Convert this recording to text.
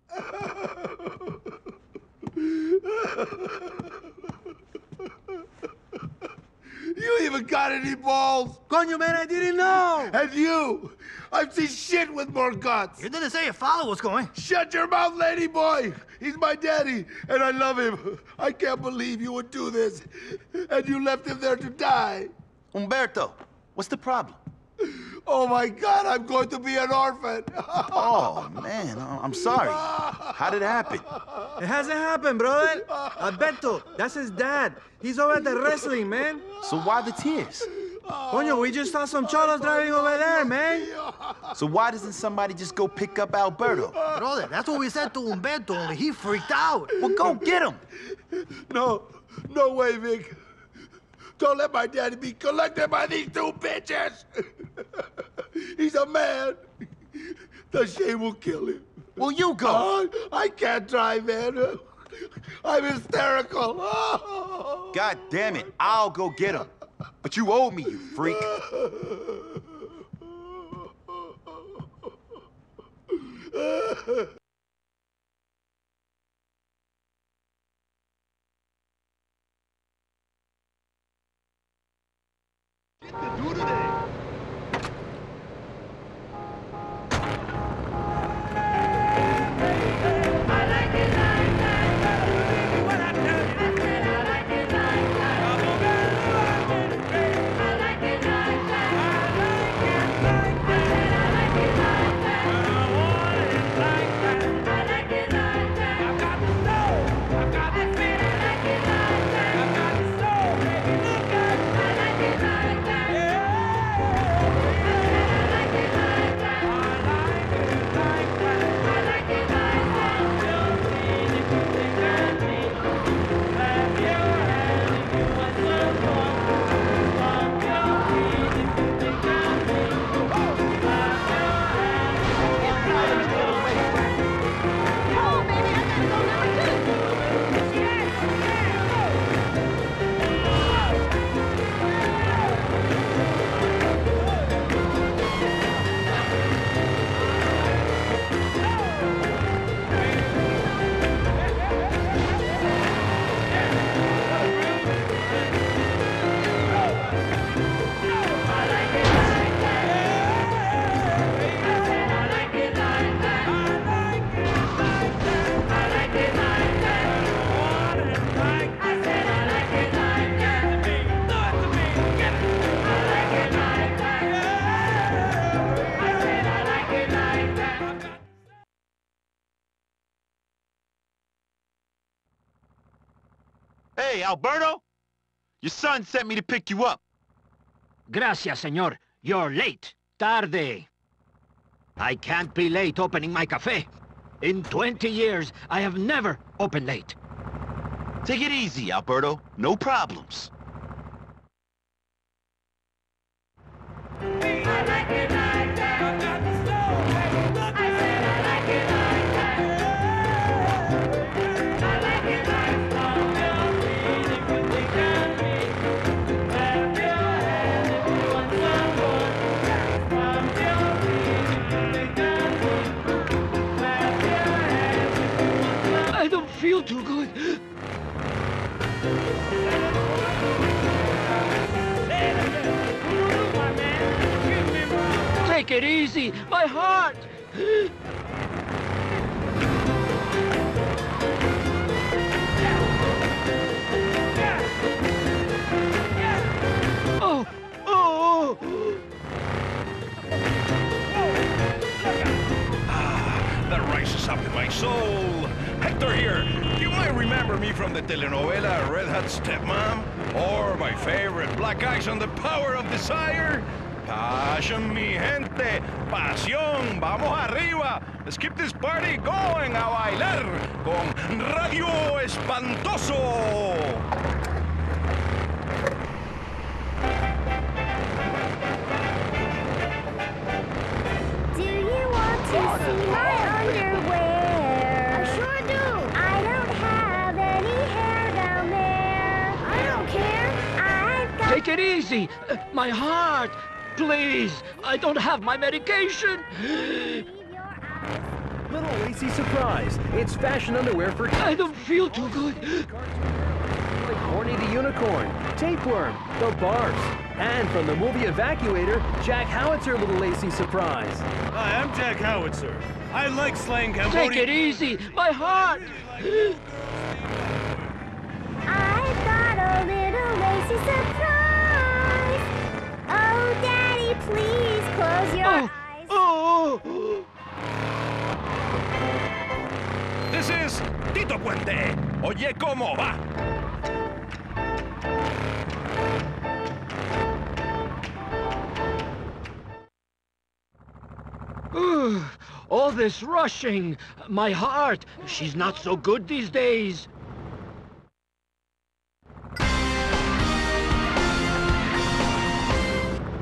You even got any balls? Coño, man, I didn't know. And you! I've seen shit with more guts. You didn't say your father was going. Shut your mouth, lady boy! He's my daddy, and I love him. I can't believe you would do this. And you left him there to die. Humberto, what's the problem? Oh my God, I'm going to be an orphan. Oh, man, I'm sorry. How did it happen? It hasn't happened, brother. Alberto, that's his dad. He's over at the wrestling, man. So why the tears? Coño, we just saw some cholos driving over there, man. So why doesn't somebody just go pick up Alberto? Brother, that's what we said to Humberto, only he freaked out. Well, go get him. No way, Vic. Don't let my daddy be collected by these two bitches. He's a man. The shame will kill him. Well, you go. I can't drive, man. I'm hysterical. God damn it, I'll go get him. But you owe me, you freak. Hey, Alberto? Your son sent me to pick you up. Gracias, señor. You're late. Tarde. I can't be late opening my cafe. In 20 years, I have never opened late. Take it easy, Alberto. No problems. I don't feel too good. Take it easy, my heart. Oh, oh. That rises up in my soul. Hector here. You might remember me from the telenovela Red Hot Stepmom, or my favorite, Black Eyes on the Power of Desire. Passion, mi gente. Pasión. Vamos arriba. Let's keep this party going a bailar con Radio Espantoso. Do you want to see my underwear? I sure do. I don't have any hair down there. I don't care. I've got... Take it easy, my heart. 'Please, I don't have my medication. Leave your eyes Little Lacy Surprise. It's fashion underwear for I don't feel too good. like Horny the Unicorn, Tapeworm, the Barbs, and from the movie Evacuator, Jack Howitzer Little Lacy Surprise. Hi, I'm Jack Howitzer. I like slaying Cambodian... Take it easy, my heart. I got a little lacy surprise. Oh, Daddy, please close your eyes. Oh. This is Tito Puente. Oye, ¿cómo va? All this rushing. My heart. She's not so good these days.